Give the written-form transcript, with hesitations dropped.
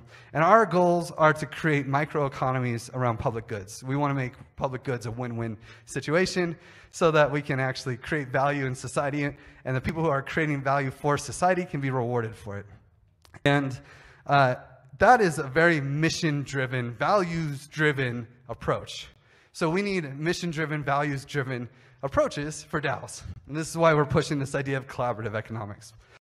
And our goals are to create microeconomies around public goods. We want to make public goods a win-win situation so that we can actually create value in society, and the people who are creating value for society can be rewarded for it. And that is a very mission-driven, values-driven approach. So we need mission-driven, values-driven approaches for DAOs. And this is why we're pushing this idea of collaborative economics.